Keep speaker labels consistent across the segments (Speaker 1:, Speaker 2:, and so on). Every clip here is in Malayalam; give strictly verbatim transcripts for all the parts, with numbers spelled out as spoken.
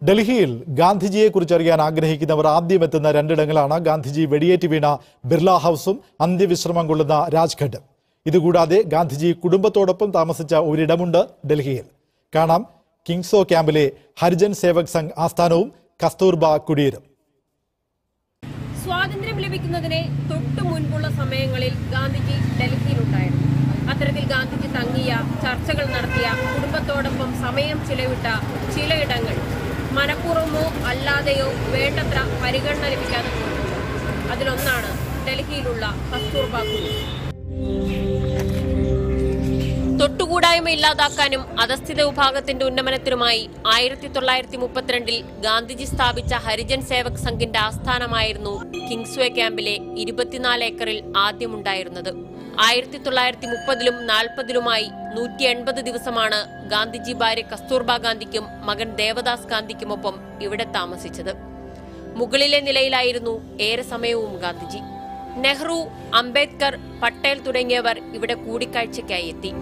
Speaker 1: ഡൽഹിയിൽ ഗാന്ധിജിയെക്കുറിച്ച് അറിയാൻ ആഗ്രഹിക്കുന്നവർ ആദ്യം എത്തുന്ന രണ്ടിടങ്ങളാണ് ഗാന്ധിജി വെടിയേറ്റ് വീണ ബിർള ഹൗസും അന്ത്യവിശ്രമം കൊള്ളുന്ന രാജ്ഘട്ടും. ഇതുകൂടാതെ ഗാന്ധിജി കുടുംബത്തോടൊപ്പം താമസിച്ച ഒരിടമുണ്ട് ഡൽഹിയിൽ. കാണാം കിങ്സോ ക്യാമ്പിലെ ഹരിജൻ സേവക് സംഘ് ആസ്ഥാനവും കസ്തൂർബ കുടീരും.
Speaker 2: സ്വാതന്ത്ര്യം ലഭിക്കുന്നതിന് തൊട്ടു മുൻപുള്ള സമയങ്ങളിൽ ഗാന്ധിജി ഡൽഹിയിലുണ്ടായിരുന്നു. അത്തരത്തിൽ ഗാന്ധിജി തങ്ങിയ, ചർച്ചകൾ നടത്തിയ, കുടുംബത്തോടൊപ്പം സമയം ചിലവിട്ട ചിലയിടങ്ങൾ മനഃപൂർവ്വമോ അല്ലാതെയോ വേണ്ടത്ര പരിഗണന ലഭിക്കാതെ പോയിട്ടുണ്ട്. അതിലൊന്നാണ് ഡൽഹിയിലുള്ള കസ്തൂർബ കുടീർ. തൊട്ടുകൂടായ്മ ഇല്ലാതാക്കാനും അധസ്ഥിത വിഭാഗത്തിന്റെ ഉന്നമനത്തിനുമായി ആയിരത്തി തൊള്ളായിരത്തി മുപ്പത്തിരണ്ടിൽ ഗാന്ധിജി സ്ഥാപിച്ച ഹരിജൻ സേവക് സംഘിന്റെ ആസ്ഥാനമായിരുന്നു കിങ്സ്വേ ക്യാമ്പിലെ ഇരുപത്തിനാല് ഏക്കറിൽ ആദ്യമുണ്ടായിരുന്നത്. ആയിരത്തി തൊള്ളായിരത്തി മുപ്പതിലും നാൽപ്പതിലുമായി നൂറ്റി എൺപത് ദിവസമാണ് ഗാന്ധിജി ഭാര്യ കസ്തൂർബ ഗാന്ധിക്കും മകൻ ദേവദാസ് ഗാന്ധിക്കുമൊപ്പം ഇവിടെ താമസിച്ചത്. മുകളിലെ നിലയിലായിരുന്നു ഏറെ സമയവും ഗാന്ധിജി. നെഹ്റു, അംബേദ്കർ, പട്ടേൽ തുടങ്ങിയവർ ഇവിടെ കൂടിക്കാഴ്ചയ്ക്കായി എത്തി.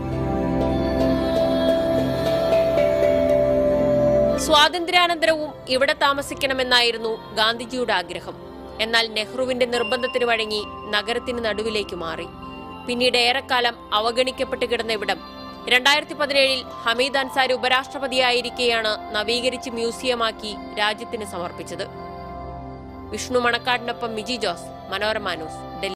Speaker 2: സ്വാതന്ത്ര്യാനന്തരവും ഇവിടെ താമസിക്കണമെന്നായിരുന്നു ഗാന്ധിജിയുടെ ആഗ്രഹം. എന്നാൽ നെഹ്റുവിന്റെ നിർബന്ധത്തിന് വഴങ്ങി നഗരത്തിന് നടുവിലേക്ക് മാറി. പിന്നീട് ഏറെക്കാലം അവഗണിക്കപ്പെട്ട് കിടന്ന ഇവിടം രണ്ടായിരത്തി പതിനേഴിൽ ഹമീദ് അൻസാരി ഉപരാഷ്ട്രപതിയായിരിക്കെയാണ് നവീകരിച്ച് മ്യൂസിയമാക്കി രാജ്യത്തിന് സമർപ്പിച്ചത്. വിഷ്ണു മണക്കാടിനൊപ്പം മിജി ജോസ്, മനോരമ ന്യൂസ്, ഡൽഹി.